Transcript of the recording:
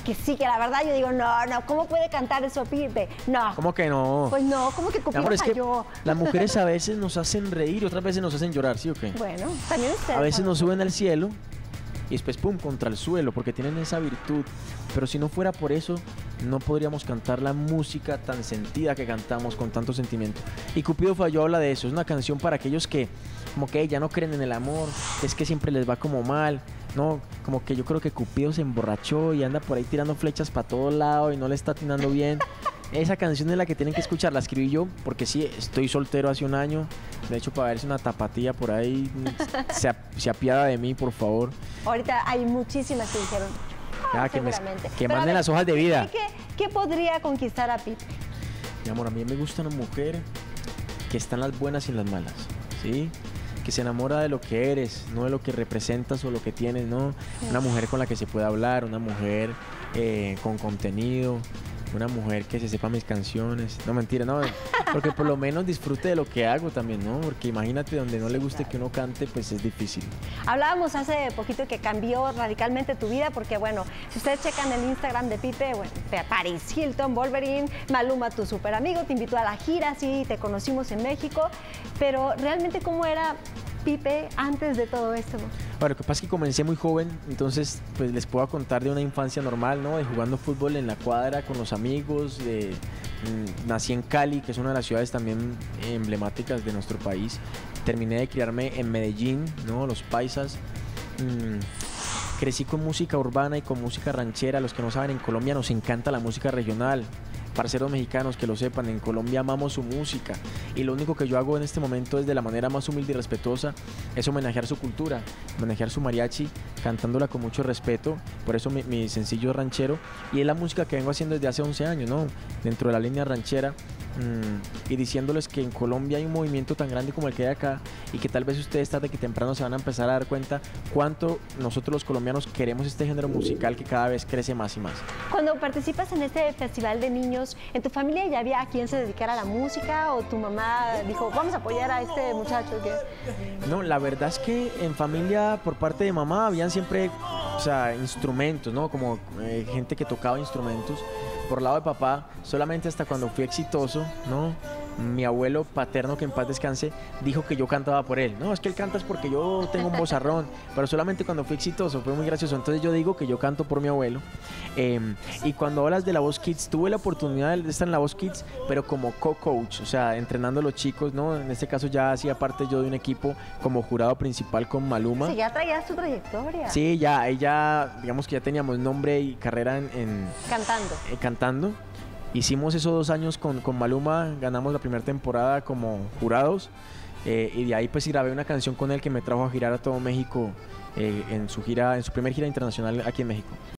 que sí, que la verdad yo digo, no, ¿cómo puede cantar eso Pipe? No. ¿Cómo que no? Pues no, ¿cómo que Cupido Es que falló? las mujeres a veces nos hacen reír y otras veces nos hacen llorar, ¿sí o qué? Bueno, también ustedes. A veces ¿no? nos suben al cielo y después pum, contra el suelo, porque tienen esa virtud. Pero si no fuera por eso, no podríamos cantar la música tan sentida que cantamos con tanto sentimiento. Y Cupido falló habla de eso. Es una canción para aquellos que como que ya no creen en el amor, es que siempre les va como mal, ¿no? Como que yo creo que Cupido se emborrachó y anda por ahí tirando flechas para todos lados y no le está atinando bien. Esa canción es la que tienen que escuchar, la escribí yo porque sí, estoy soltero hace un año. De hecho, para verse una tapatía por ahí, se apiada de mí, por favor. Ahorita hay muchísimas que dijeron, seguramente. Que manden las hojas de vida. ¿Qué podría conquistar a Pipe? Mi amor, a mí me gusta una mujer que está en las buenas y en las malas, ¿sí? Que se enamora de lo que eres, no de lo que representas o lo que tienes, ¿no? Una mujer con la que se pueda hablar, una mujer con contenido, una mujer que se sepa mis canciones. No, mentira, no, porque por lo menos disfrute de lo que hago también, ¿no? Porque imagínate donde no le guste que uno cante, pues es difícil. Hablábamos hace poquito que cambió radicalmente tu vida, porque bueno, si ustedes checan el Instagram de Pipe, bueno, Paris Hilton, Wolverine, Maluma, tu super amigo, te invitó a la gira, sí, te conocimos en México, pero realmente ¿cómo era Pipe antes de todo esto? Bueno, lo que pasa es que comencé muy joven, entonces pues les puedo contar de una infancia normal, ¿no? De jugando fútbol en la cuadra con los amigos, nací en Cali, que es una de las ciudades también emblemáticas de nuestro país. Terminé de criarme en Medellín, ¿no? Los paisas. Crecí con música urbana y con música ranchera. Los que no saben, en Colombia nos encanta la música regional. Parceros mexicanos que lo sepan, en Colombia amamos su música y lo único que yo hago en este momento es de la manera más humilde y respetuosa es homenajear su cultura, homenajear su mariachi, cantándola con mucho respeto, por eso mi sencillo es ranchero y es la música que vengo haciendo desde hace 11 años, ¿no? Dentro de la línea ranchera y diciéndoles que en Colombia hay un movimiento tan grande como el que hay acá y que tal vez ustedes tarde que temprano se van a empezar a dar cuenta cuánto nosotros los colombianos queremos este género musical que cada vez crece más y más. Cuando participas en este festival de niños, ¿en tu familia ya había a quien se dedicara a la música o tu mamá dijo, vamos a apoyar a este muchacho? No, la verdad es que en familia por parte de mamá habían siempre, o sea, instrumentos, ¿no? Como gente que tocaba instrumentos. Por lado de papá, solamente hasta cuando fui exitoso, ¿no? Mi abuelo paterno, que en paz descanse, dijo que yo cantaba por él. No, es que él canta es porque yo tengo un vozarrón, pero solamente cuando fui exitoso, fue muy gracioso. Entonces yo digo que yo canto por mi abuelo. Y cuando hablas de La Voz Kids, tuve la oportunidad de estar en La Voz Kids, pero como co-coach, o sea, entrenando a los chicos, ¿no? En este caso ya hacía parte yo de un equipo como jurado principal con Maluma. Sí, ya traías tu trayectoria. Sí, ya, digamos que ya teníamos nombre y carrera en cantando. Hicimos esos 2 años con Maluma, ganamos la primera temporada como jurados y de ahí pues grabé una canción con él que me trajo a girar a todo México en su primer gira internacional aquí en México.